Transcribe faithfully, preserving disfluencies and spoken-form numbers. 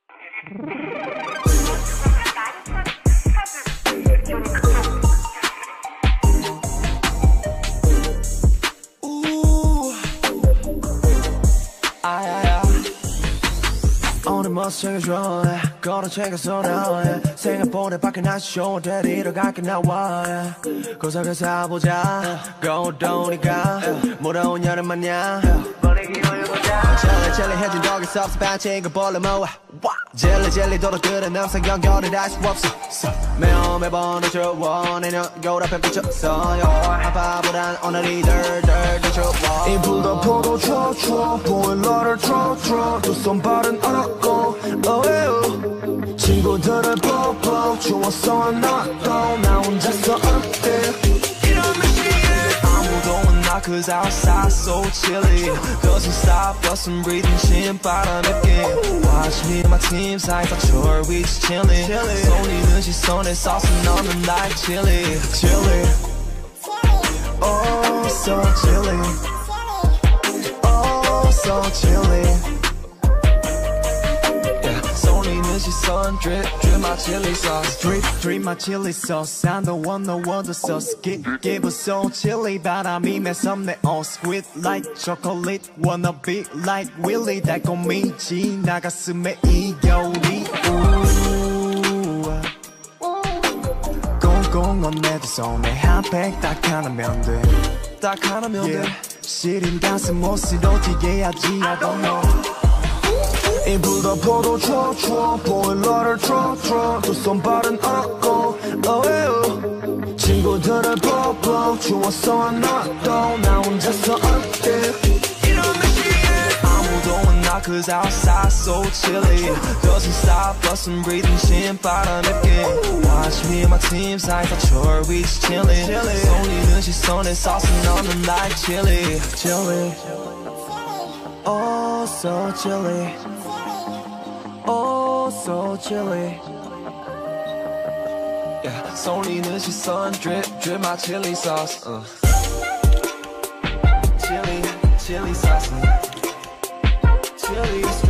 오늘 멋지게 좋아 걸어 챙겨서 나와 생각보다 밖에 날씨 좋은데 데리러 갈게 나와 고석을 사보자 고우니까 무더운 여름 마냥 분위기 올려보자 젤리 젤리해진 덕이 섭섭 반칙을 볼래 모아 젤리 젤리 도로들은 항상 연결을 할 수 없어 매일 매번 어쩌워 내년 겨울 앞에 비쳤어요 아빠보단 오늘이 덜덜덜 좋아 이불도 포도 줘 줘 보일러를 틀어줘 두 손 발은 얼었고 어에요 친구들을 뽀뽀 주웠어 나도 나 혼자서 어때 이런 날씨에 아무도 없나 cause outside so chilly Doesn't stop us from breathing 신바람 맵게 Watch me and my team sides I'm sure we just chillin' 쏠리는 시선에 sauce 넣는 like chilli chilli Oh so chilli Oh so chilli 쏠리는 시선 drip drip my chili sauce Drip drip my chili sauce I'm the one no other sauce Give give us so chilly 바람이 매섭네 Oh sweet like chocolate Wanna be like Willy 달콤이지 나 가슴에 이 겨울이 꽁꽁 내 두 손에 한 팩 딱 하나면 돼 딱 하나면 돼 yeah. 시린 가슴 못으로 튀겨야지 I don't know 이불도 포도 줘 줘 보일러를 틀어줘 두 손 발은 얼었고 어에요 친구들을 뽀뽀 주웠어 나도 나 혼자서 어때 이런 날씨에 아무도 없나 cause outside so chilly Doesn't stop us from breathing 신바람 맵게 Watch me and my team sides I'm sure we just chillin' 쏠리는 시선에 sauce 넣는 like chilli chilli Oh so chilly Oh so chilly yeah. 쏠리는 시선 drip drip my chili sauce uh. chili chili sauce chili